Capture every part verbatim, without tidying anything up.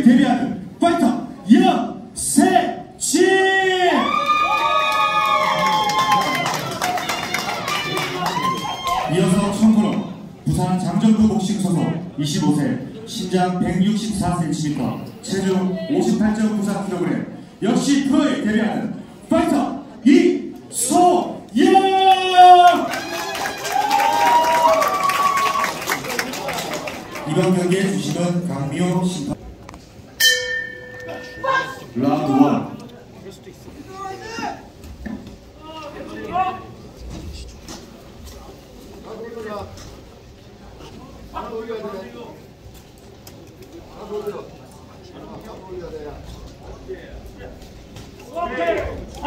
데뷔하는 파이터 여세진! 이어서 참고로 부산 장정구 복싱 소속 이십오 세 신장 백육십사 센티미터 체중 오십팔 점 구사 킬로그램 역시 프로에 데뷔하는 파이터 이소영! 이번 경기의 주식은 강미호 심판. 라운드 원. 하나 올려야 돼. 하나 올려. 하나 올려야 돼. 오케이. 하.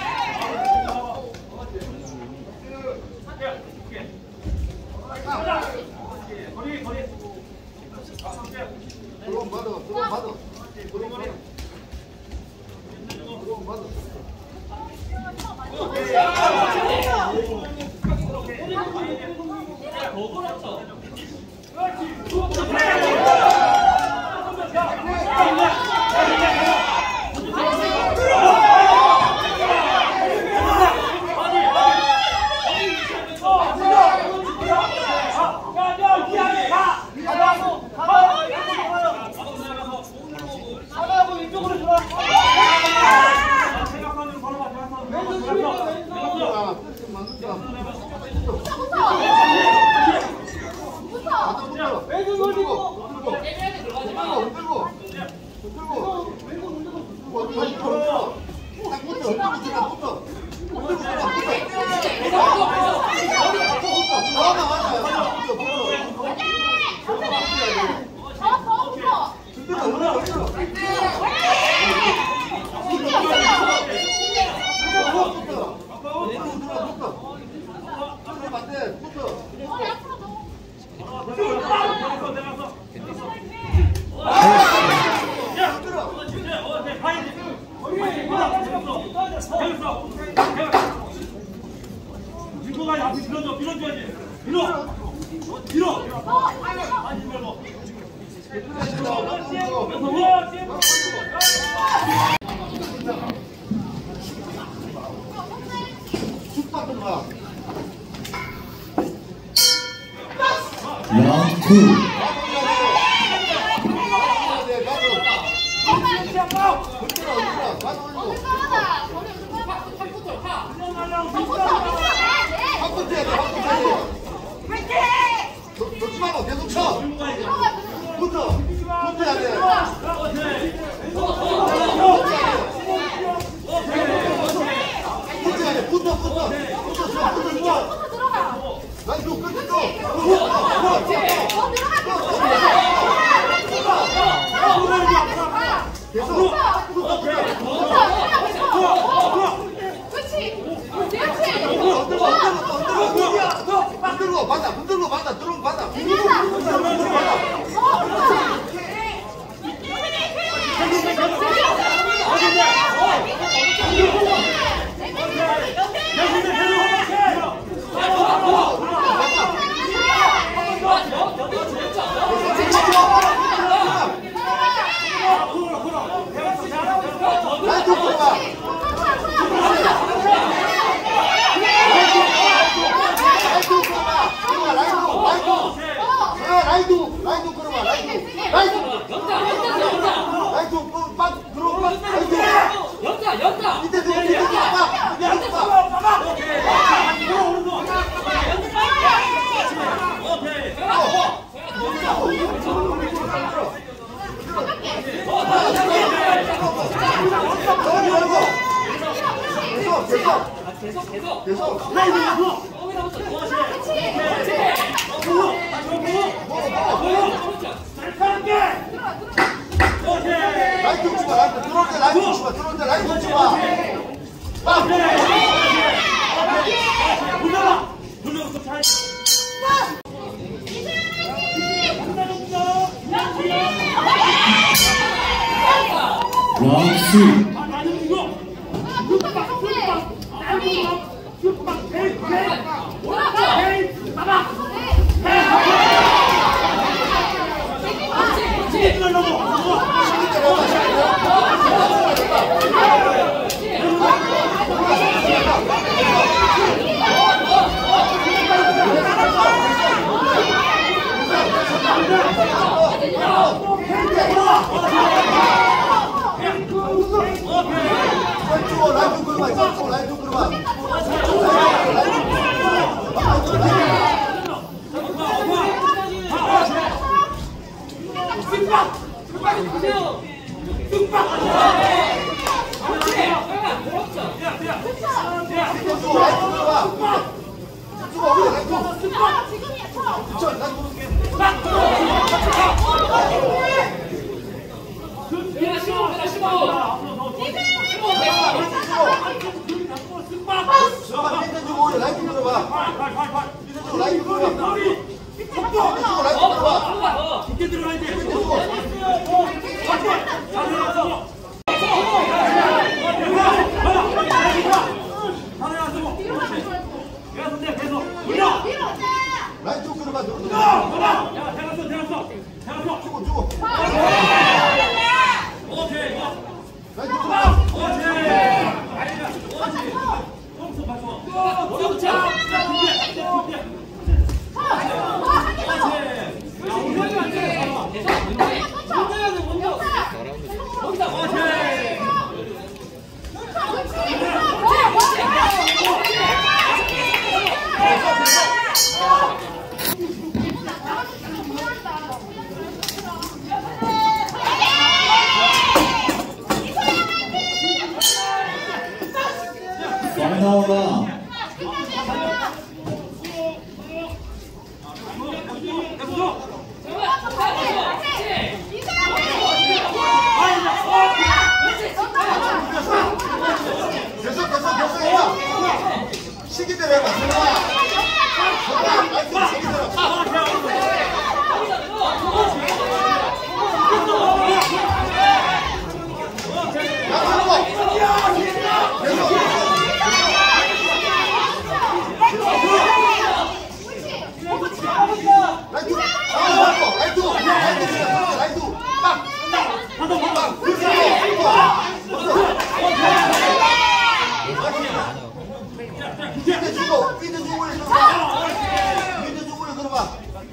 거리 거리. 들어온 받아. 들어온 받아. 들어온 받아. 들어온 받아. 라운드 투. 놓지 말고 계속 쳐. 붙어. 붙어야 돼. 붙어야 돼. 붙어, 붙어. 붙어, 붙어, 붙어. 난 좀 끝에 줘. 계속. 붙어, 붙어. 그렇지. 그렇지. 흔들고, 흔들고, 받아, 흔들고 받아, 들어오면 받아. 흔들고 받아. 라이트 들어가. 라이트, 라이트 끌어봐, 라이트, 라이트, 연타, 연타, 연타, 라이트, 빡 들어가, 라이트, 연타, 연타, 밑에 들어, 밑에 들어, 빡, 밑에 들어, 빡, 계속, 계속, 계속, 계속, 계속, 라이브, 라이트 주마, 라이트 들어올 때 라이트 주마, 들어올 때 라이트 주마. 빡. 라운드 쓰리. 왼쪽 라이트 끌어봐. 왼쪽 라이트 끌어봐. 라이트 끌어봐. 야, 대갔어, 대갔어, 대갔어. 주고 주고. 오케이, 라이트 끌어봐. 홈스 맞춰. 오른쪽. 많이 나오나? 계속 계속 계속 해봐. 시기대로 해봐. 라이트 시기대로. 밑에 주고, 밑에 주고 들어봐. 밑에 주고 들어봐.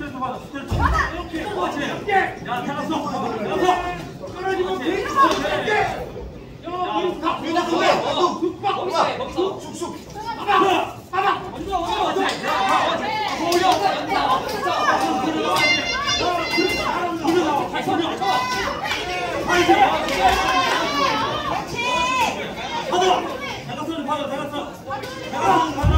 야, 대갔어. 대갔어. 끊어지고 밑에 주고, 쑥쑥. 받아! 대갔어, 받아, 대갔어. 대갔어, 받아.